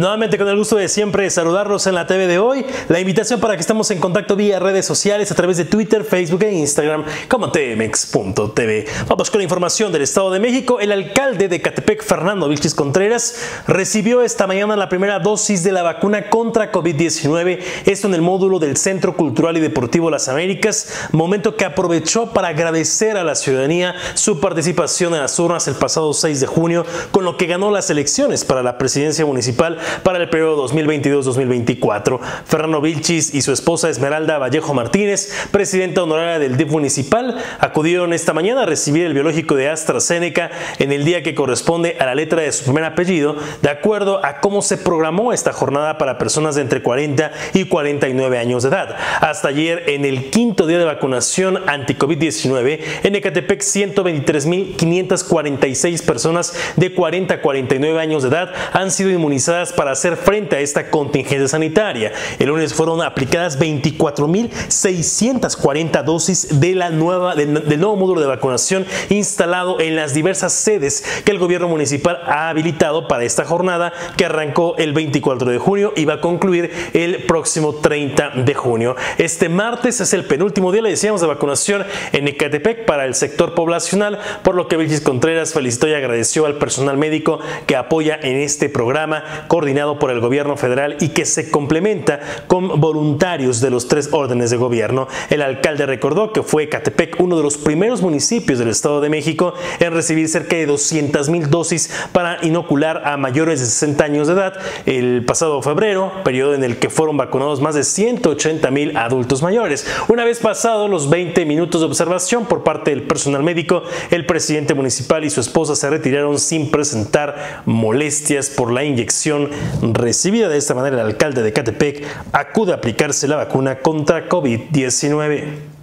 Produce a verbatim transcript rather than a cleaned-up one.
Nuevamente con el gusto de siempre saludarlos en la T V de hoy. La invitación para que estemos en contacto vía redes sociales a través de Twitter, Facebook e Instagram como T M X punto T V. Vamos con la información del Estado de México. El alcalde de Ecatepec, Fernando Vilchis Contreras, recibió esta mañana la primera dosis de la vacuna contra COVID diecinueve, esto en el módulo del Centro Cultural y Deportivo Las Américas, momento que aprovechó para agradecer a la ciudadanía su participación en las urnas el pasado seis de junio, con lo que ganó las elecciones para la presidencia municipal para el periodo dos mil veintidós dos mil veinticuatro. Fernando Vilchis y su esposa Esmeralda Vallejo Martínez, presidenta honoraria del D I F municipal, acudieron esta mañana a recibir el biológico de AstraZeneca en el día que corresponde a la letra de su primer apellido, de acuerdo a cómo se programó esta jornada para personas de entre cuarenta y cuarenta y nueve años de edad. Hasta ayer, en el quinto día de vacunación anti-COVID diecinueve, en Ecatepec ciento veintitrés mil quinientas cuarenta y seis personas de cuarenta a cuarenta y nueve años de edad han sido inmunizadas para hacer frente a esta contingencia sanitaria. El lunes fueron aplicadas veinticuatro mil seiscientas cuarenta dosis de la nueva, del, del nuevo módulo de vacunación instalado en las diversas sedes que el gobierno municipal ha habilitado para esta jornada, que arrancó el veinticuatro de junio y va a concluir el próximo treinta de junio. Este martes es el penúltimo día, le decíamos, de vacunación en Ecatepec para el sector poblacional, por lo que Vilchis Contreras felicitó y agradeció al personal médico que apoya en este programa coordinado por el gobierno federal y que se complementa con voluntarios de los tres órdenes de gobierno. El alcalde recordó que fue Ecatepec uno de los primeros municipios del Estado de México en recibir cerca de doscientas mil dosis para inocular a mayores de sesenta años de edad el pasado febrero, periodo en el que fueron vacunados más de ciento ochenta mil adultos mayores. Una vez pasados los veinte minutos de observación por parte del personal médico, el presidente municipal y su esposa se retiraron sin presentar molestias por la inyección recibida. De esta manera, el alcalde de Ecatepec acude a aplicarse la vacuna contra COVID diecinueve.